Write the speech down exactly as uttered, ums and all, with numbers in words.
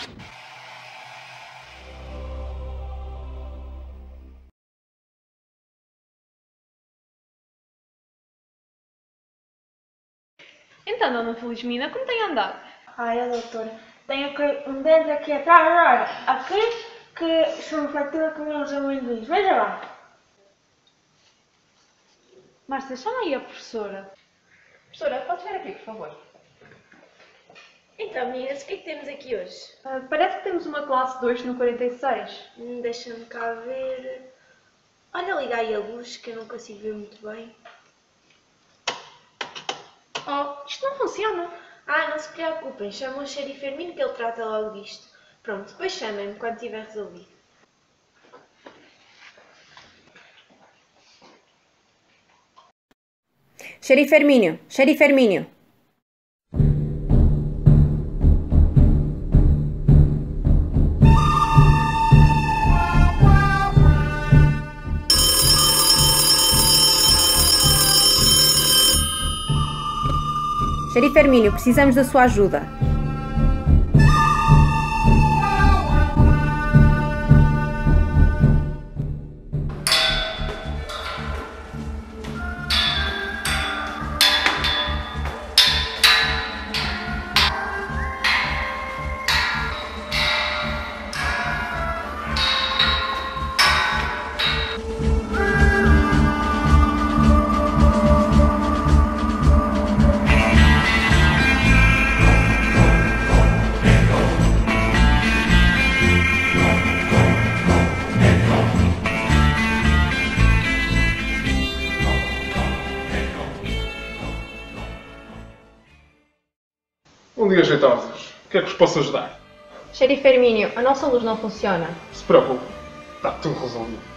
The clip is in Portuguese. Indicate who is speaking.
Speaker 1: Então, dona Felizmina, como tem andado?
Speaker 2: Ai, doutora, tenho aqui um dente aqui atrás, olha, aqui que se me fratura com os amendoins, veja lá.
Speaker 1: Márcia, chama aí a professora. Professora, pode vir aqui, por favor.
Speaker 3: Então, meninas, o que é que temos aqui hoje?
Speaker 1: Uh, parece que temos uma classe dois no quarenta e seis.
Speaker 3: Hum, Deixa-me cá ver... Olha, liga aí a luz, que eu não consigo ver muito bem.
Speaker 1: Oh, isto não funciona.
Speaker 3: Ah, não se preocupem, chamam o xerife Firmino que ele trata logo disto. Pronto, depois chamem-me quando tiver resolvido.
Speaker 4: Xerife Hermínio, Xerife Hermínio. Xerife Hermínio, precisamos da sua ajuda.
Speaker 5: Bom dia, jeitosos. O que é que vos posso ajudar?
Speaker 4: Xerife Hermínio, a nossa luz não funciona.
Speaker 5: Não se preocupe, está tudo resolvido.